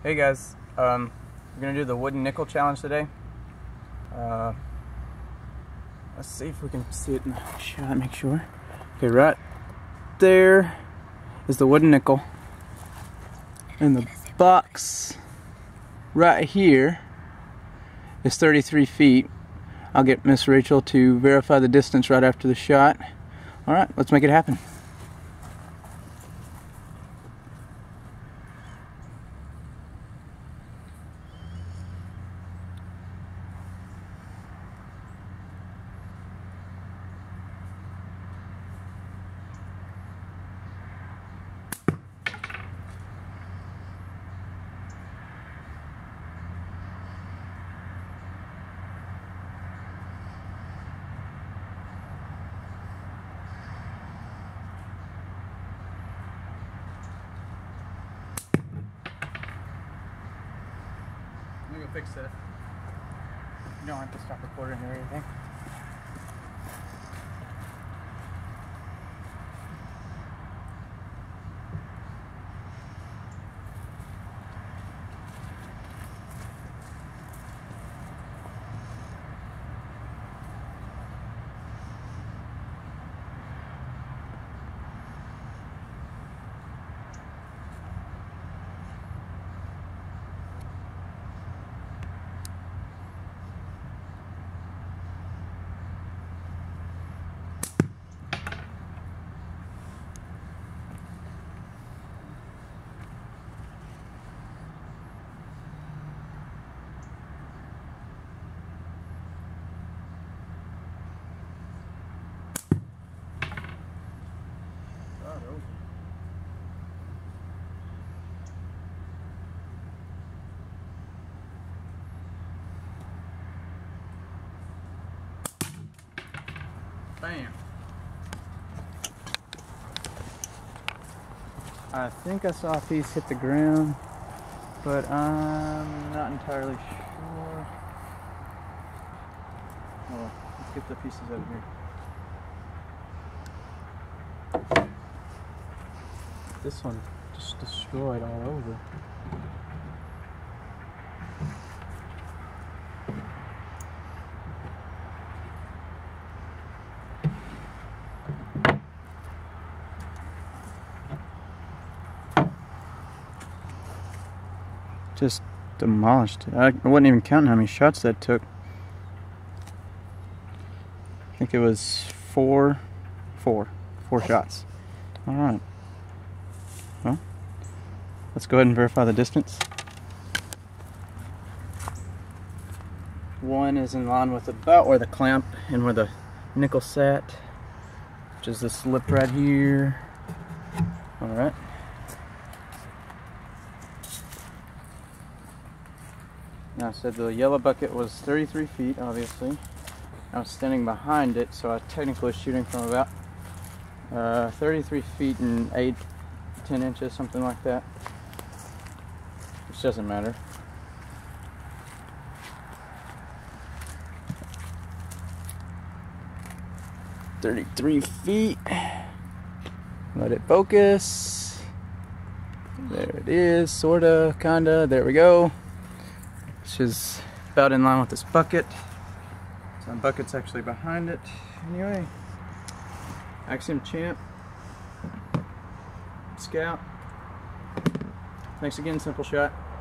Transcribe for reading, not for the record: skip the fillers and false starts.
Hey guys, we're gonna do the wooden nickel challenge today. Let's see if we can see it in the shot, make sure. Okay, right there is the wooden nickel. And the box right here is 33 feet. I'll get Miss Rachel to verify the distance right after the shot. Alright, let's make it happen. I'm gonna fix it. You don't have to stop recording or anything. Bam. I think I saw a piece hit the ground, but I'm not entirely sure. Oh, let's get the pieces out of here. This one just destroyed all over. Just demolished it. I wasn't even counting how many shots that took. I think it was four shots. Alright. Well, let's go ahead and verify the distance. One is in line with about where the clamp and where the nickel sat, which is this lip right here. Alright. Now I said the yellow bucket was 33 feet, obviously. I was standing behind it, so I technically was shooting from about 33 feet and 10 inches, something like that. Which doesn't matter. "33 feet. Let it focus. There it is, sorta, kinda. There we go. Which is about in line with this bucket. So the bucket's actually behind it. Anyway, Axiom Champ, Scout. Thanks again, Simple Shot.